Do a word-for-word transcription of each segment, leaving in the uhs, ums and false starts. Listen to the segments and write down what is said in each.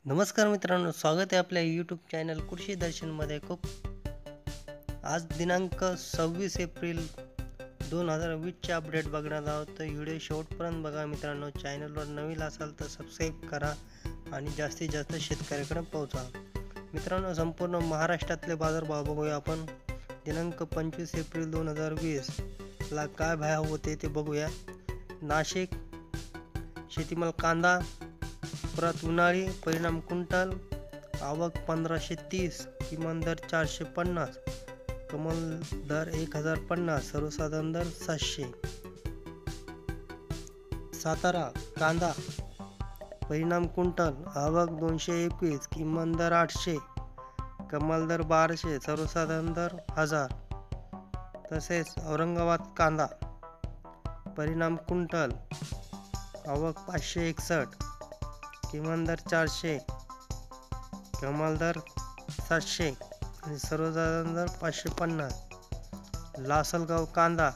नमस्कार मित्रांनो, स्वागत आहे आपल्या यूट्यूब चॅनल कृषी दर्शनमध्ये. खूप आज दिनांक सव्वीस एप्रिल दोन हजार वीसचे अपडेट बघणार आहोत. तर व्हिडिओ शेवटपर्यंत बघा मित्रांनो. चॅनलवर नवीन असाल तर सबस्क्राईब करा आणि जास्तीत जास्त शेतकऱ्याकडे पोहोचा. मित्रांनो, संपूर्ण महाराष्ट्रातले बाजारभाव बघूया आपण. दिनांक पंचवीस एप्रिल दोन हजार वीस ला काय भाव होते ते बघूया. नाशिक शेतीमाल कांदा परत उन्हाळी परिणाम क्विंटल आवक पंधराशे तीस, किमान दर चारशे पन्नास, कमाल दर एक हजार पन्नास, सर्वसाधारण दर सातशे. सातारा कांदा परिणाम क्विंटल आवक दोनशे एकवीस, किमान दर आठशे, कमाल दर बाराशे, सर्वसाधारण दर हजार. तसेच औरंगाबाद कांदा परिणाम क्विंटल आवक पाचशे एकसष्ट, किमान दर चारशे, कमाल दर सातशे आणि सर्वसाधारण दर पाचशे पन्नास. लासलगाव कांदा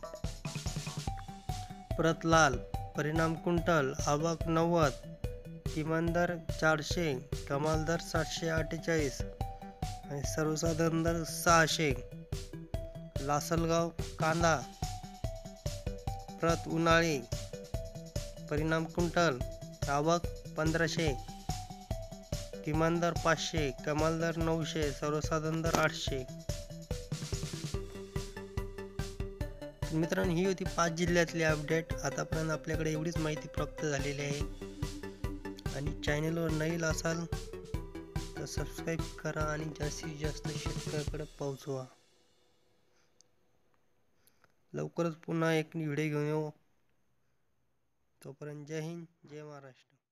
परत लाल परिणाम क्विंटल आवक नव्वद, किमान दर चारशे, कमाल दर सातशे अठ्ठेचाळीस आणि सर्वसाधारण दर सहाशे. लासलगाव कांदा परत उन्हाळी परिणाम क्विंटल आवक पंधराशे, किमान दर पाचशे, कमाल दर नऊशे, सर्वसाधारण दर आठशे. मित्रांनो, ही होती पाच जिल्ह्यातली अपडेट. आतापर्यंत आपल्याकडे एवढीच माहिती प्राप्त झालेली आहे. आणि चॅनलवर नवीन असाल तर सबस्क्राईब करा आणि जास्तीत जास्त शेतकऱ्याकडे पोहोचवा. लवकरच पुन्हा एक व्हिडिओ घेऊन येऊ. तोपर्यंत जय हिंद, जय महाराष्ट्र.